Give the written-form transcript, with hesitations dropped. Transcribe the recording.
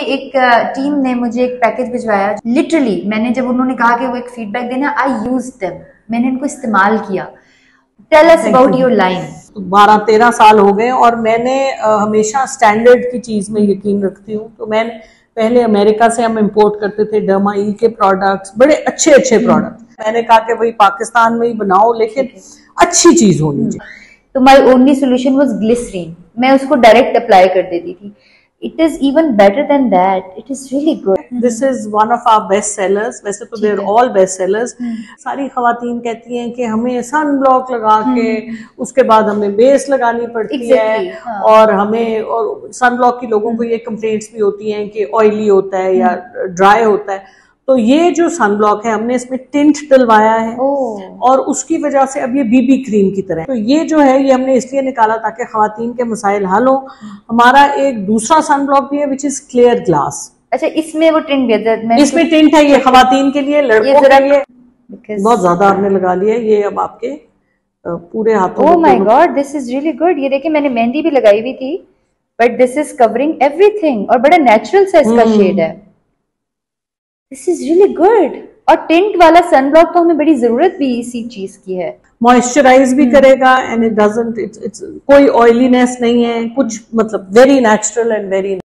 एक टीम ने मुझे एक पैकेज भिजवाया, लिटरली मैंने जब उन्होंने कहा कि वो एक फीडबैक देना, आई यूज देम, मैंने इनको इस्तेमाल किया। Tell us about your line. 12-13 साल हो गए और मैंने हमेशा स्टैंडर्ड की चीज में यकीन रखती हूँ। तो मैं पहले अमेरिका से हम इंपोर्ट करते थे डर्मा ई के प्रोडक्ट्स, बड़े अच्छे अच्छे प्रोडक्ट। मैंने कहा कि वही पाकिस्तान में ही बनाओ, लेकिन अच्छी चीज होनी चाहिए। तो my only solution was glycerine, मैं उसको डायरेक्ट अप्लाई कर देती थी। It is even better than that. It is really good. This is one of our best sellers. वैसे तो they're all best sellers. सारी खवातीन कहती हैं कि हमें सन ब्लॉक लगा के उसके बाद हमें बेस लगानी पड़ती है, हाँ। और हमें और सन ब्लॉक की लोगों को ये कंप्लेंट्स भी होती हैं कि ऑयली होता है या ड्राई होता है। तो ये जो सन ब्लॉक है हमने इसमें टिंट डलवाया है और उसकी वजह से अब ये बीबी क्रीम की तरह। तो ये जो है ये हमने इसलिए निकाला ताकि खवातीन के मसाइल हल हो। हमारा एक दूसरा सन ब्लॉक भी है विच इज क्लियर ग्लास। अच्छा, इसमें वो टिंट भी है? इसमें टिंट है, ये खवातीन के लिए, लड़कों के लिए बहुत ज्यादा आपने लगा लिया। ये अब आपके पूरे हाथों। Oh my God, this is really good. ये देखिए मैंने मेहंदी भी लगाई हुई थी, but this is covering everything और बड़ा नेचुरल सा इसका शेड है। This is really good. और टिंट वाला सनब्लॉक तो हमें बड़ी जरूरत भी इसी चीज की है। मॉइस्चराइज भी करेगा एंड इट डजंट, इट्स कोई ऑयलीनेस नहीं है कुछ, मतलब वेरी नेचुरल एंड वेरी